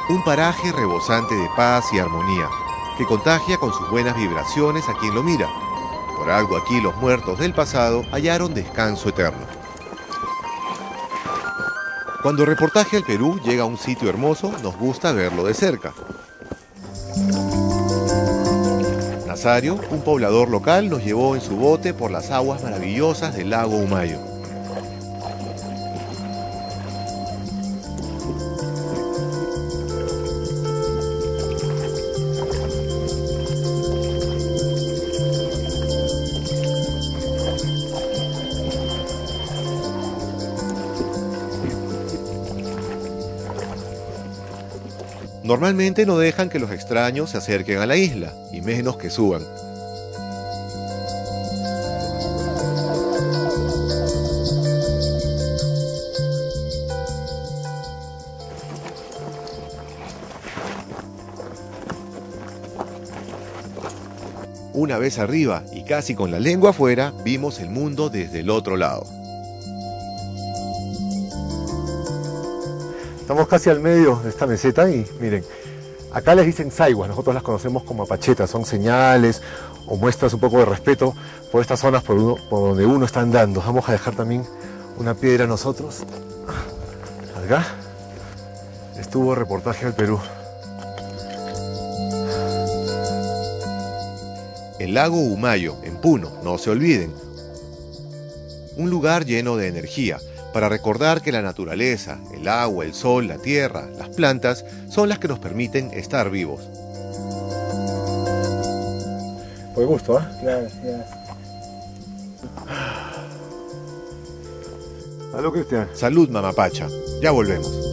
Un paraje rebosante de paz y armonía, que contagia con sus buenas vibraciones a quien lo mira. Por algo aquí los muertos del pasado hallaron descanso eterno. Cuando Reportaje al Perú llega a un sitio hermoso, nos gusta verlo de cerca. Nazario, un poblador local, nos llevó en su bote por las aguas maravillosas del lago Humayo. Normalmente no dejan que los extraños se acerquen a la isla, y menos que suban. Una vez arriba y casi con la lengua afuera, vimos el mundo desde el otro lado. Estamos casi al medio de esta meseta y miren, acá les dicen saiguas, nosotros las conocemos como apachetas, son señales o muestras un poco de respeto por estas zonas por donde uno está andando. Vamos a dejar también una piedra nosotros. Acá estuvo Reportaje al Perú. El lago Humayo, en Puno, no se olviden. Un lugar lleno de energía, para recordar que la naturaleza, el agua, el sol, la tierra, las plantas, son las que nos permiten estar vivos. Por gusto, ¿ah? Gracias. Salud, Cristian. Salud, Mamapacha. Ya volvemos.